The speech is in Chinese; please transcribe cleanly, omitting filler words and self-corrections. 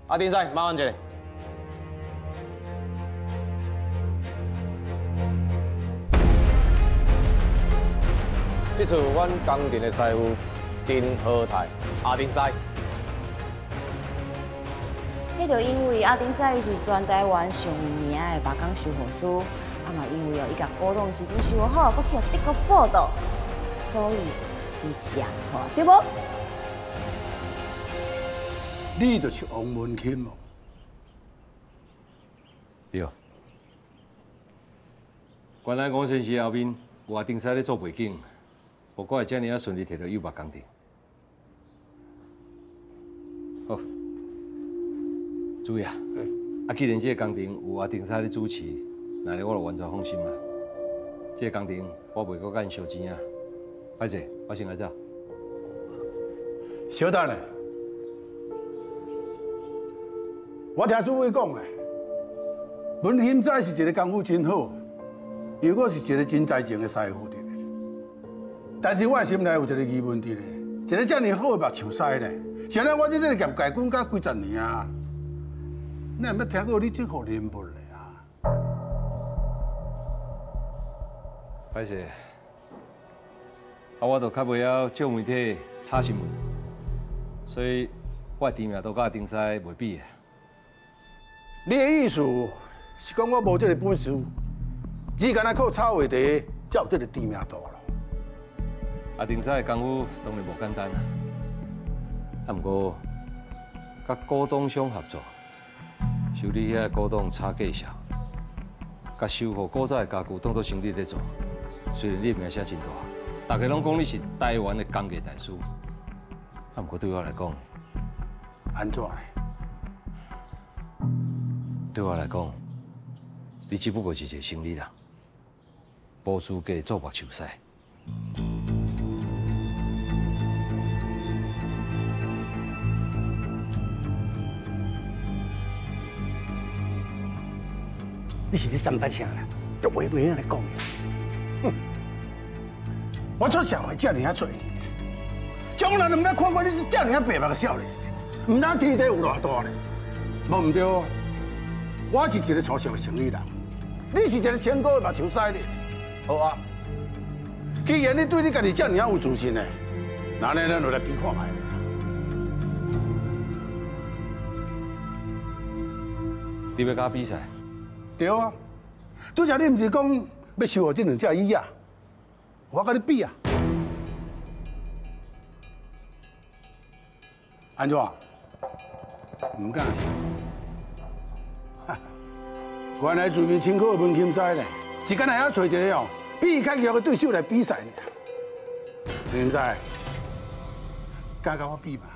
阿丁赛，麻烦一下。这次阮工程的师傅丁和泰，阿丁赛。 迄就因为阿丁赛伊是全台湾上名的白钢修护师，嘛因为伊甲古董时阵修好，搁去互德国报道，所以伊食错，对无？ 你就是王文钦哦。 对。原来吴先生后面有阿丁赛咧做背景。 无怪会遮尔啊顺利摕到幼白工程。好，注意啊！既然这个工程有阿丁赛咧主持，那我就完全放心啊。这个工程我袂搁甲因烧钱啊。歹势，我先来走。 小等下，我听主委讲诶，文钦仔是一个功夫真好，因为我是一个真才情的师傅。 但是我心内有一个疑问伫咧，一个遮尔好的目睭师咧，想来我这个业界管甲几十年啊，哪毋捌听过你这号人物咧啊？ 歹势，我就较袂晓借媒体炒新闻，所以我的知名度甲丁赛袂比的。 你的意思是讲我无这个本事，只干那靠炒话题才有这个知名度咯？ 阿丁赛的功夫当然无简单啊，不过甲古董商合作，修理遐古董差价小，甲修复古早的家具当作生意在做。虽然你名声真大，大家拢讲你是台湾的工艺大师，不过对我来讲， 安怎嘞？ 对我来讲，你只不过是一个生意人，无资格做目球赛。 你是咧三八啥啦？就话袂晓来讲。哼！我出社会遮尔啊多年，从来都毋捌看过你是遮尔啊白目的少年，毋知天地有偌大咧。无毋对，我是一个初学的生意人，你是一个千古的目睭师咧。好啊，既然你对你家己遮尔啊有自信咧，那呢咱就来比看卖咧。 你要甲我比赛？ 对啊，拄则你毋是讲要收我这两只椅啊？我甲你比啊！安怎？唔敢？原来自命清高的文钦师咧，是干那遐找一个哦比较弱的对手来比赛呢？文钦师，敢甲我比嘛？